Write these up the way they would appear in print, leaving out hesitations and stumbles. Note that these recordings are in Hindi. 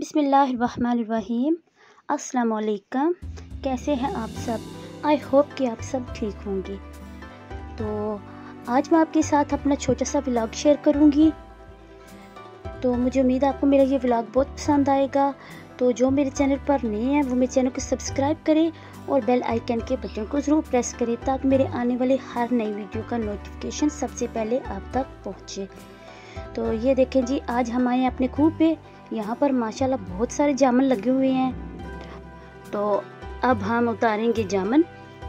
बिस्मिल्लाहिर्रहमानिर्रहीम। अस्सलाम वालेकुम। कैसे हैं आप सब? आई होप कि आप सब ठीक होंगे। तो आज मैं आपके साथ अपना छोटा सा व्लॉग शेयर करूंगी। तो मुझे उम्मीद है आपको मेरा ये व्लॉग बहुत पसंद आएगा। तो जो मेरे चैनल पर नए हैं वो मेरे चैनल को सब्सक्राइब करें और बेल आइकन के बटन को ज़रूर प्रेस करें ताकि मेरे आने वाले हर नई वीडियो का नोटिफिकेशन सबसे पहले आप तक पहुँचे। तो ये देखें जी, आज हम आए हैं अपने खूह पे। यहाँ पर माशाल्लाह बहुत सारे जामुन लगे हुए हैं। तो अब हम उतारेंगे जामुन।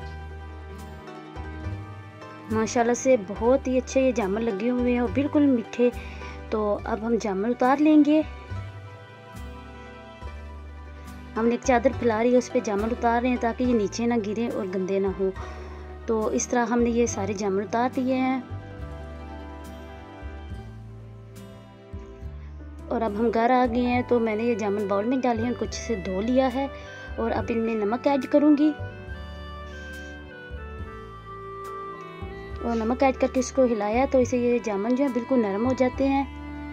माशाल्लाह से बहुत ही अच्छे ये जामुन लगे हुए हैं और बिल्कुल मीठे। तो अब हम जामुन उतार लेंगे। हमने एक चादर फैला रही है, उस पर जामुन उतार रहे हैं ताकि ये नीचे ना गिरे और गंदे ना हो। तो इस तरह हमने ये सारे जामुन उतार दिए हैं। और अब हम घर आ गए हैं। तो मैंने ये जामुन बाउल में डाले हैं, कुछ से धो लिया है और अब इनमें नमक ऐड करूंगी। और नमक ऐड करके इसको हिलाया तो इसे ये जामुन जो है बिल्कुल नरम हो जाते हैं।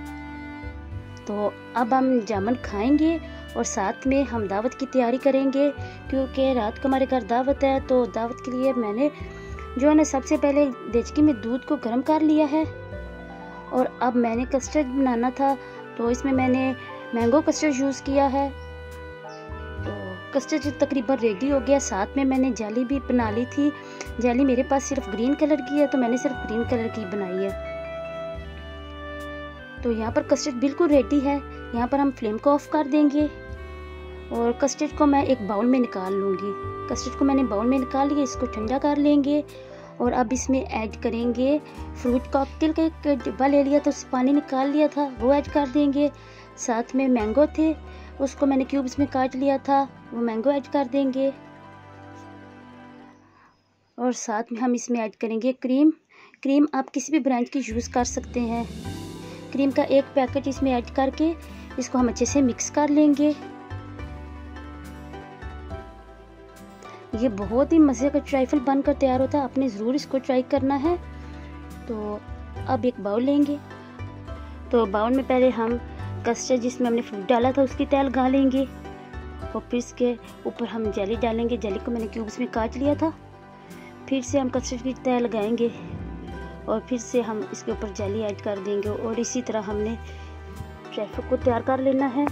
तो अब हम जामुन खाएंगे और साथ में हम दावत की तैयारी करेंगे क्योंकि रात को हमारे घर दावत है। तो दावत के लिए मैंने जो है ना सबसे पहले देचकी में दूध को गर्म कर लिया है और अब मैंने कस्टर्ड बनाना था। तो इसमें मैंने मैंगो कस्टर्ड यूज़ किया है। तो कस्टर्ड तकरीबन रेडी हो गया। साथ में मैंने जेली भी बना ली थी। जेली मेरे पास सिर्फ ग्रीन कलर की है तो मैंने सिर्फ ग्रीन कलर की बनाई है। तो यहाँ पर कस्टर्ड बिल्कुल रेडी है। यहाँ पर हम फ्लेम को ऑफ कर देंगे और कस्टर्ड को मैं एक बाउल में निकाल लूँगी। कस्टर्ड को मैंने बाउल में निकाल लिया, इसको ठंडा कर लेंगे। और अब इसमें ऐड करेंगे फ्रूट कॉकटेल का एक डिब्बा ले लिया था, उससे पानी निकाल लिया था, वो ऐड कर देंगे। साथ में मैंगो थे, उसको मैंने क्यूब्स में काट लिया था, वो मैंगो ऐड कर देंगे। और साथ में हम इसमें ऐड करेंगे क्रीम। क्रीम आप किसी भी ब्रांड की यूज़ कर सकते हैं। क्रीम का एक पैकेट इसमें ऐड करके इसको हम अच्छे से मिक्स कर लेंगे। ये बहुत ही मज़े का ट्राइफल बनकर तैयार होता है, आपने ज़रूर इसको ट्राई करना है। तो अब एक बाउल लेंगे। तो बाउल में पहले हम कस्टर्ड जिसमें हमने फ्रूट डाला था उसकी तह लगा लेंगे और फिर इसके ऊपर हम जेली डालेंगे। जेली को मैंने क्यूब्स में काट लिया था। फिर से हम कस्टर्ड की तह लगाएंगे और फिर से हम इसके ऊपर जेली ऐड कर देंगे और इसी तरह हमने ट्राइफल को तैयार कर लेना है।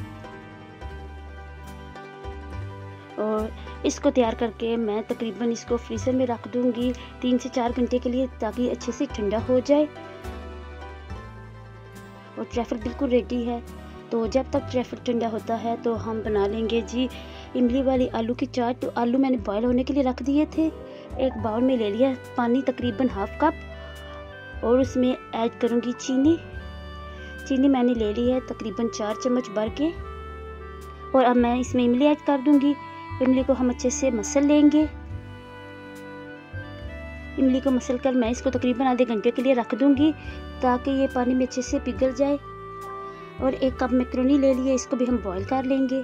और इसको तैयार करके मैं तकरीबन इसको फ्रीज़र में रख दूंगी 3 से 4 घंटे के लिए ताकि अच्छे से ठंडा हो जाए। और ट्रैफल बिल्कुल रेडी है। तो जब तक ट्रैफल ठंडा होता है तो हम बना लेंगे जी इमली वाली आलू की चाट। तो आलू मैंने बॉयल होने के लिए रख दिए थे। एक बाउल में ले लिया पानी तकरीबन हाफ कप और उसमें ऐड करूँगी चीनी। चीनी मैंने ले ली है तकरीबन 4 चम्मच भर के। और अब मैं इसमें इमली ऐड कर दूँगी। इमली को हम अच्छे से मसल लेंगे। इमली को मसल कर मैं इसको तकरीबन आधे घंटे के लिए रख दूंगी ताकि ये पानी में अच्छे से पिघल जाए। और एक कप मैक्रोनी ले लिए, इसको भी हम बॉईल कर लेंगे।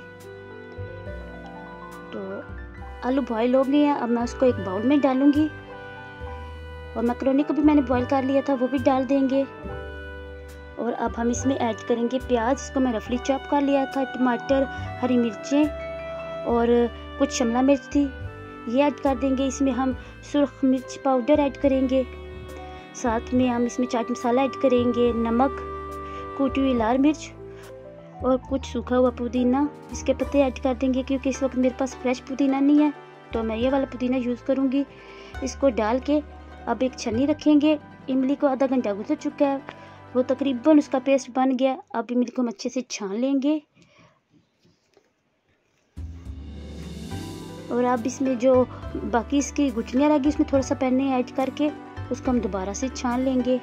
तो आलू बॉईल हो गए हैं, अब मैं उसको एक बाउल में डालूंगी। और मैक्रोनी को भी मैंने बॉईल कर लिया था, वो भी डाल देंगे। और अब हम इसमें ऐड करेंगे प्याज, इसको मैं रफली चॉप कर लिया था। टमाटर, हरी मिर्चें और कुछ शिमला मिर्च थी, ये ऐड कर देंगे। इसमें हम सुर्ख मिर्च पाउडर ऐड करेंगे। साथ में हम इसमें चाट मसाला ऐड करेंगे, नमक, कूटी हुई लाल मिर्च और कुछ सूखा हुआ पुदीना, इसके पत्ते ऐड कर देंगे क्योंकि इस वक्त मेरे पास फ्रेश पुदीना नहीं है तो मैं ये वाला पुदीना यूज़ करूँगी। इसको डाल के अब एक छन्नी रखेंगे। इमली को आधा घंटा गुजर चुका है, वो तकरीबन उसका पेस्ट बन गया। अब इमली को हम अच्छे से छान लेंगे। और अब इसमें जो बाकी इसकी गुठलियाँ रहेगी उसमें थोड़ा सा पानी ऐड करके उसको हम दोबारा से छान लेंगे।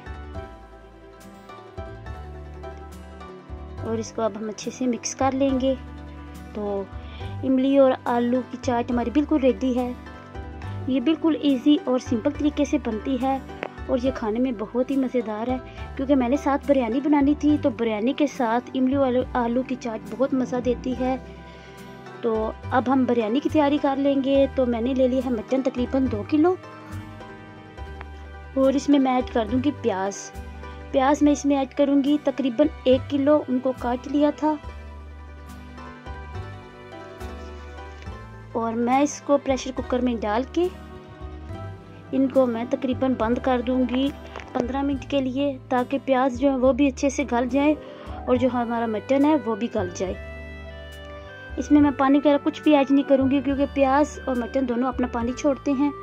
और इसको अब हम अच्छे से मिक्स कर लेंगे। तो इमली और आलू की चाट हमारी बिल्कुल रेडी है। ये बिल्कुल इजी और सिंपल तरीके से बनती है और ये खाने में बहुत ही मज़ेदार है क्योंकि मैंने साथ बिरयानी बनानी थी तो बिरयानी के साथ इमली और आलू की चाट बहुत मज़ा देती है। तो अब हम बिरयानी की तैयारी कर लेंगे। तो मैंने ले लिया है मटन तकरीबन 2 किलो और इसमें मैं ऐड कर दूंगी प्याज मैं इसमें ऐड करूंगी तकरीबन 1 किलो, उनको काट लिया था। और मैं इसको प्रेशर कुकर में डाल के इनको मैं तकरीबन बंद कर दूंगी 15 मिनट के लिए, ताकि प्याज जो है वो भी अच्छे से गल जाए और जो हमारा मटन है वो भी गल जाए। इसमें मैं पानी वगैरह कुछ भी ऐड नहीं करूंगी, क्योंकि प्याज और मटन दोनों अपना पानी छोड़ते हैं।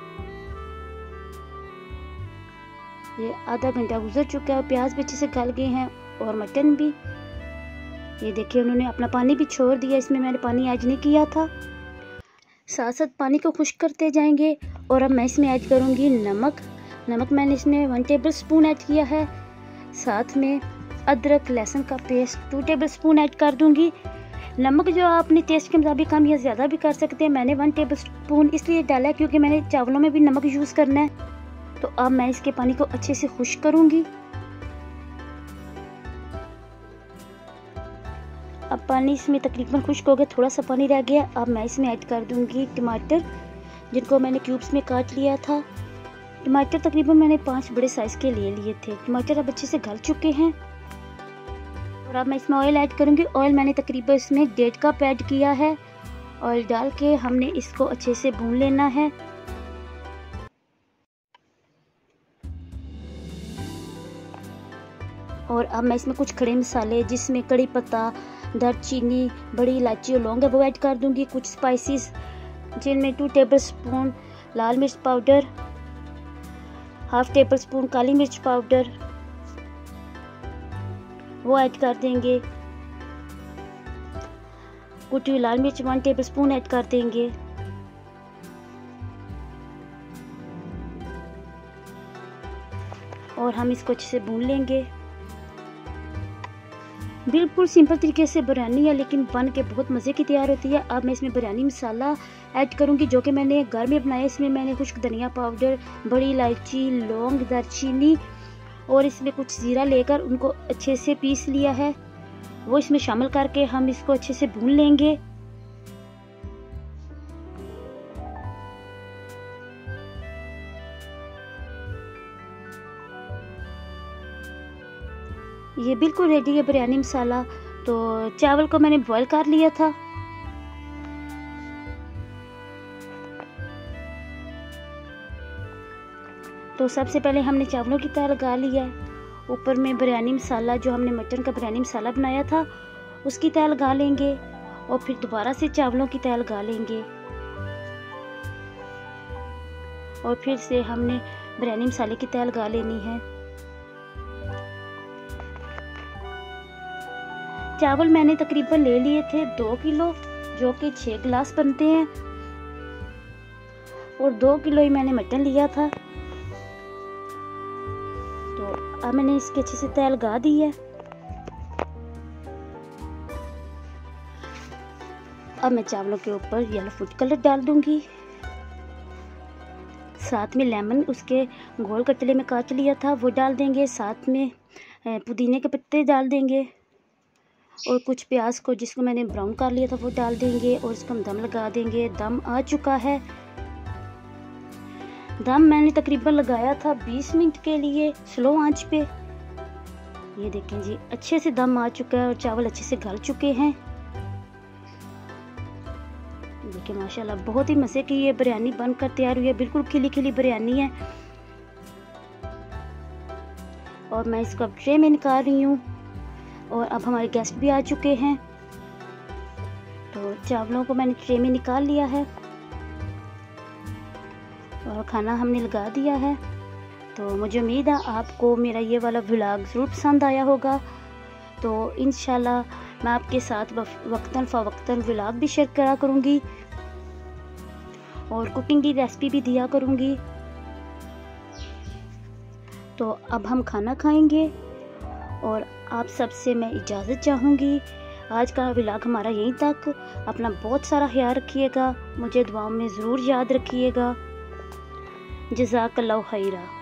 ये आधा घंटा गुजर चुका है और प्याज भी अच्छे से गल गए हैं और मटन भी, ये देखिए उन्होंने अपना पानी भी छोड़ दिया। इसमें मैंने पानी ऐड नहीं किया था। साथ साथ पानी को खुश्क करते जाएंगे। और अब मैं इसमें ऐड करूंगी नमक। मैंने इसमें 1 टेबल स्पून ऐड किया है। साथ में अदरक लहसुन का पेस्ट 2 टेबल स्पून ऐड कर दूंगी। नमक जो आप अपने टेस्ट के मुताबिक कम या ज़्यादा भी कर सकते हैं। मैंने 1 टेबल स्पून इसलिए डाला है क्योंकि मैंने चावलों में भी नमक यूज़ करना है। तो अब मैं इसके पानी को अच्छे से खुश्क करूंगी। अब पानी इसमें तकरीबन खुश्क हो गया, थोड़ा सा पानी रह गया। अब मैं इसमें ऐड कर दूंगी टमाटर, जिनको मैंने क्यूब्स में काट लिया था। टमाटर तकरीबन मैंने 5 बड़े साइज़ के लिए थे। टमाटर अब अच्छे से गल चुके हैं। और अब मैं इसमें ऑयल ऐड करूंगी। ऑयल मैंने तकरीबन इसमें 1.5 कप ऐड किया है। ऑयल डाल के हमने इसको अच्छे से भून लेना है। और अब मैं इसमें कुछ खड़े मसाले, जिसमें कड़ी पत्ता, दालचीनी, बड़ी इलायची और लौंग है, वो ऐड कर दूंगी। कुछ स्पाइसेस, जिनमें 2 टेबल स्पून लाल मिर्च पाउडर, 1/2 टेबल स्पून काली मिर्च पाउडर, वो ऐड कर देंगे। कुटी हुई लाल मिर्च 1 टेबल स्पून ऐड कर देंगे। और हम इसको अच्छे से भून लेंगे। बिल्कुल सिंपल तरीके से बिरयानी है, लेकिन बन के बहुत मज़े की तैयार होती है। अब मैं इसमें बिरयानी मसाला ऐड करूंगी, जो कि मैंने घर में बनाया। इसमें मैंने कुछ धनिया पाउडर, बड़ी इलायची, लौंग, दालचीनी और इसमें कुछ ज़ीरा लेकर उनको अच्छे से पीस लिया है, वो इसमें शामिल करके हम इसको अच्छे से भून लेंगे। ये बिल्कुल रेडी है बिरयानी मसाला। तो चावल को मैंने बॉईल कर लिया था। तो सबसे पहले हमने चावलों की तह लगा लिया है। ऊपर में बिरयानी मसाला, जो हमने मटन का बिरयानी मसाला बनाया था, उसकी तह लगा लेंगे। और फिर दोबारा से चावलों की तह लगा लेंगे। और फिर से हमने बिरयानी मसाले की तह लगा लेनी है। चावल मैंने तकरीबन ले लिए थे 2 किलो, जो कि 6 गिलास बनते हैं। और 2 किलो ही मैंने मटन लिया था। तो अब मैंने इसके अच्छे से तह लगा दी है। अब मैं चावलों के ऊपर येलो फूड कलर डाल दूंगी। साथ में लेमन उसके गोल कतले में काट लिया था, वो डाल देंगे। साथ में पुदीने के पत्ते डाल देंगे। और कुछ प्याज को, जिसको मैंने ब्राउन कर लिया था, वो डाल देंगे। और इसको हम दम लगा देंगे। दम आ चुका है। दम मैंने तकरीबन लगाया था 20 मिनट के लिए स्लो आंच पे। ये देखें जी, अच्छे से दम आ चुका है और चावल अच्छे से गल चुके हैं। देखिए माशाल्लाह बहुत ही मज़े की ये बिरयानी बनकर तैयार हुई है। बिल्कुल खिली खिली बिरयानी है। और मैं इसको अब ट्रे में निकाल रही हूँ। और अब हमारे गेस्ट भी आ चुके हैं। तो चावलों को मैंने ट्रे में निकाल लिया है और खाना हमने लगा दिया है। तो मुझे उम्मीद है आपको मेरा ये वाला व्लॉग ज़रूर पसंद आया होगा। तो इंशाल्लाह मैं आपके साथ वक्तन फ़वक्तन व्लॉग भी शेयर करा करूँगी और कुकिंग की रेसिपी भी दिया करूँगी। तो अब हम खाना खाएंगे और आप सबसे मैं इजाज़त चाहूँगी। आज का व्लॉग हमारा यहीं तक। अपना बहुत सारा ख्याल रखिएगा। मुझे दुआओं में ज़रूर याद रखिएगा। जज़ाकल्लाहु खैरा।